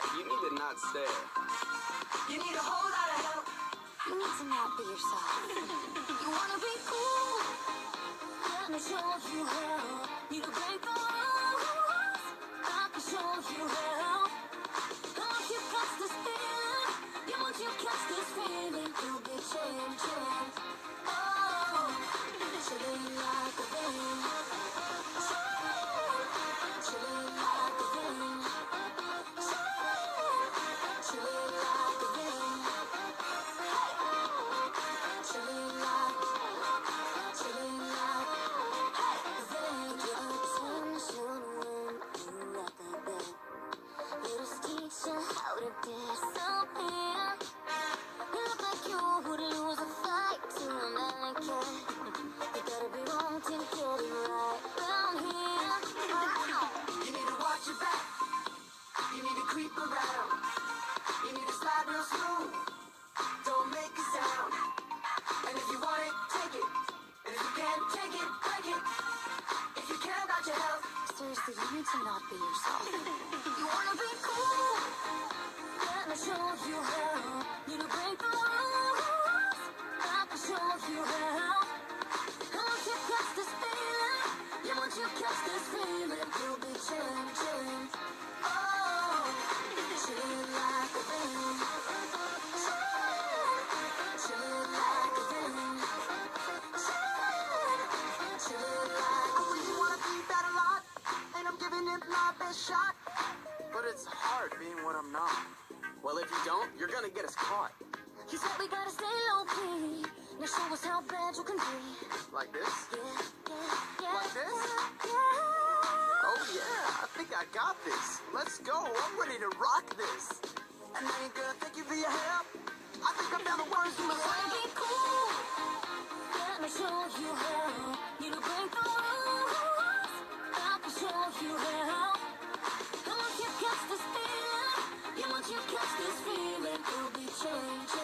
You need to not stare. You need a whole lot of help. You need to not be yourself. You wanna be cool? Let me show you how. Need to break the rules. I can show you how. Once you catch this feeling, yeah, once you catch this feeling, you'll be changing. Oh, chilling like a wind. Chilling like a wind. Chilling like a wind. Chilling like the attention when you at the bed. Let us teach you how to disappear. You look like you would lose a fight to a mannequin. You gotta be wrong to get it right round here. You need to watch your back. You need to creep around. You need to slide real smooth. Don't make a sound. And if you want it, take it. And if you can't take it, break it. If you care about your health, Seriously, you need to not be yourself. You wanna be cool? Let me show you how. Need to break the rules. I can show you how. Once you catch this feeling, yeah, once you catch this feeling, you'll be changing. Oh, chilling like a wind. Chilling like a wind. Chilling like a wind. you wanna be that a lot, and I'm giving it my best shot. But it's hard being what I'm not. Well, if you don't, you're gonna get us caught. You said we gotta stay low key. Now show us how bad you can be. Like this? Yeah. Like this? Yeah. Oh yeah, I think I got this. Let's go, I'm ready to rock this. And I ain't gonna thank you for your help. I think I found the words to You wanna myself. be cool? Let me show you how. Need to break the rules. I can show you how. Once you catch this feeling, yeah, once you catch this feeling, you'll be changing.